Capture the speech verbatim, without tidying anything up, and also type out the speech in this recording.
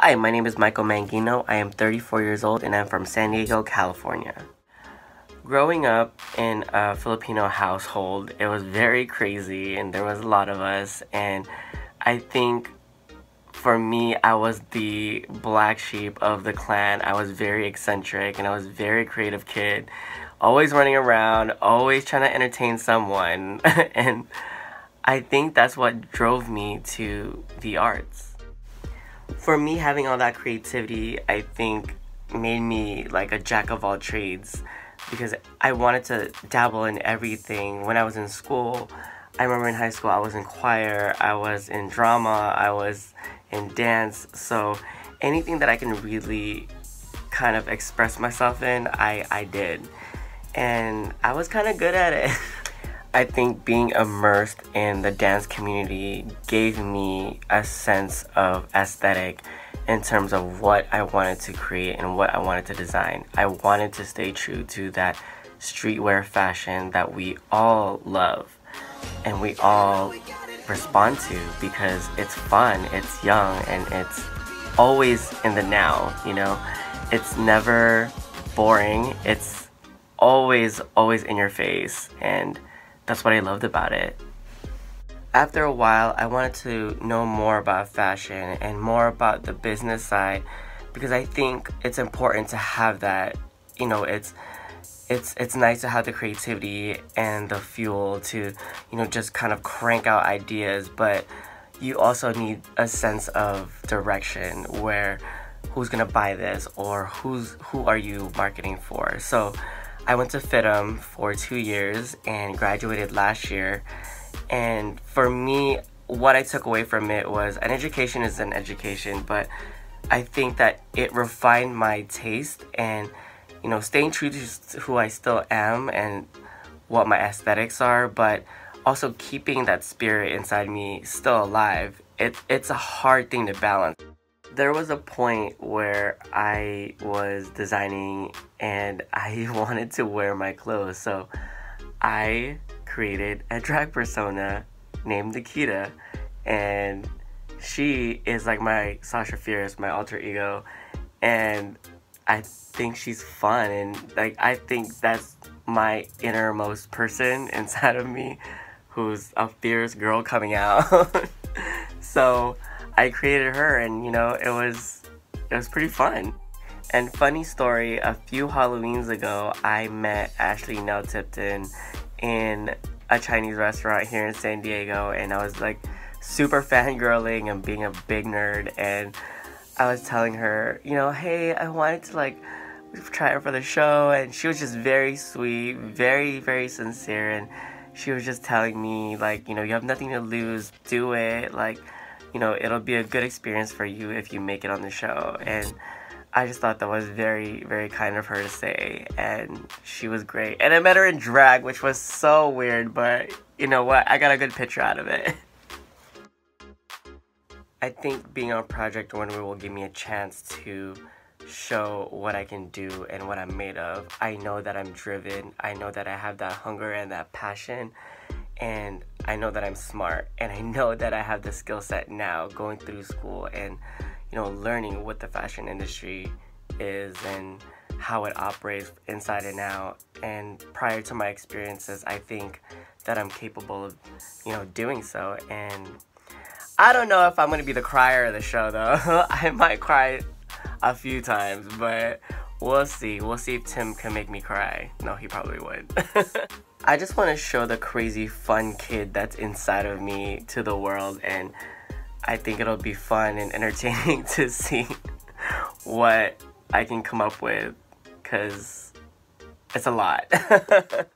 Hi, my name is Michael Mangino. I am thirty-four years old and I'm from San Diego, California. Growing up in a Filipino household, it was very crazy and there was a lot of us, and I think for me, I was the black sheep of the clan. I was very eccentric and I was a very creative kid, always running around, always trying to entertain someone, and I think that's what drove me to the arts. For me, having all that creativity, I think, made me like a jack of all trades, because I wanted to dabble in everything. When I was in school, I remember in high school I was in choir, I was in drama, I was in dance, so anything that I can really kind of express myself in, I, I did. And I was kind of good at it. I think being immersed in the dance community gave me a sense of aesthetic in terms of what I wanted to create and what I wanted to design. I wanted to stay true to that streetwear fashion that we all love and we all respond to, because it's fun, it's young, and it's always in the now, you know? It's never boring, it's always, always in your face, and that's what I loved about it. After a while, I wanted to know more about fashion and more about the business side, because I think it's important to have that. You know, it's it's it's nice to have the creativity and the fuel to, you know, just kind of crank out ideas, but you also need a sense of direction, where who's gonna buy this, or who's who are you marketing for. So I went to FIDM for two years and graduated last year. And for me, what I took away from it was, an education is an education, but I think that it refined my taste and, you know, staying true to who I still am and what my aesthetics are, but also keeping that spirit inside me still alive. It, it's a hard thing to balance. There was a point where I was designing and I wanted to wear my clothes, so I created a drag persona named Nikita, and she is like my Sasha Fierce, my alter ego, and I think she's fun, and like I think that's my innermost person inside of me, who's a fierce girl coming out. So I created her, and you know, it was it was pretty fun. And funny story, a few Halloweens ago, I met Ashley Nell Tipton in a Chinese restaurant here in San Diego, and I was like super fangirling and being a big nerd, and I was telling her, you know, hey, I wanted to like try it for the show, and she was just very sweet, very, very sincere, and she was just telling me like, you know, you have nothing to lose, do it, like, you know, it'll be a good experience for you if you make it on the show. And I just thought that was very, very kind of her to say, and she was great. And I met her in drag, which was so weird, but you know what? I got a good picture out of it. I think being on Project Runway will give me a chance to show what I can do and what I'm made of. I know that I'm driven. I know that I have that hunger and that passion. And I know that I'm smart, and I know that I have the skill set now going through school and, you know, learning what the fashion industry is and how it operates inside and out. And prior to my experiences, I think that I'm capable of, you know, doing so. And I don't know if I'm going to be the crier of the show, though. I might cry a few times, but we'll see. We'll see if Tim can make me cry. No, he probably would. I just want to show the crazy fun kid that's inside of me to the world, and I think it'll be fun and entertaining to see what I can come up with, because it's a lot.